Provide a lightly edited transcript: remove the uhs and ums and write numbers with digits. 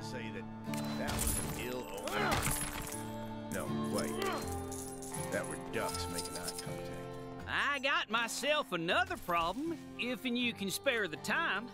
say that that was an ill omen. No, wait. That were ducks making eye contact. I got myself another problem, if and you can spare the time.